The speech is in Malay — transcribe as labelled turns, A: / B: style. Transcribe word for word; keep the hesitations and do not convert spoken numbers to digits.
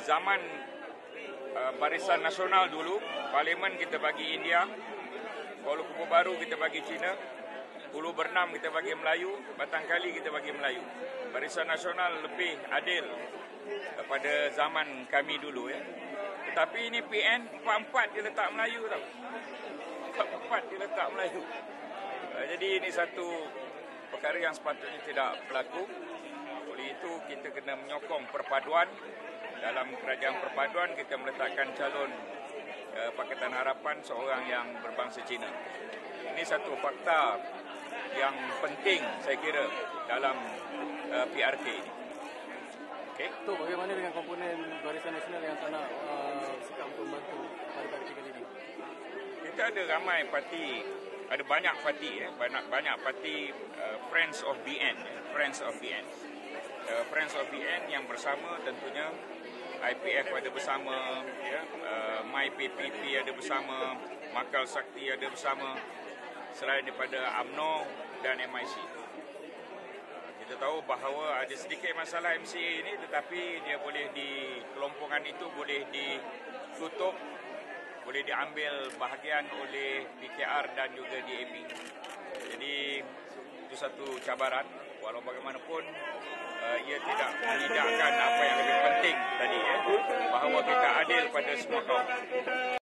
A: zaman uh, Barisan Nasional dulu, Parlimen kita bagi India, Kuala Lumpur Baru kita bagi Cina, Pulau Bernam kita bagi Melayu, Batang Kali kita bagi Melayu. Barisan Nasional lebih adil pada zaman kami dulu ya. Tetapi ini P N empat-empat dia letak Melayu tau. Empat-empat dia letak Melayu. Uh, jadi ini satu perkara yang sepatutnya tidak berlaku. Oleh itu kita kena menyokong perpaduan. Dalam kerajaan perpaduan kita meletakkan calon uh, Pakatan Harapan seorang yang berbangsa Cina. Ini satu fakta yang penting saya kira dalam uh, P R K ini.
B: Okay. Tu bagaimana dengan komponen Barisan Nasional yang tak nak uh, sikap untuk membantu pada parti kali ini?
A: Kita ada ramai parti, ada banyak parti ya, banyak banyak parti uh, Friends of B N, ya, Friends of B N. Uh, Friends of B N yang bersama tentunya I P F ada bersama, ya, uh, My P P P ada bersama, Makal Sakti ada bersama, selain daripada U M N O dan M I C. Kita tahu bahawa ada sedikit masalah M C A ini, tetapi dia boleh di kelompokan itu boleh ditutup, boleh diambil bahagian oleh P K R dan juga D A P. Jadi itu satu cabaran. Walau bagaimanapun uh, ia tidak menidakkan apa yang lebih penting tadi ya, bahawa kita adil pada semua kaum.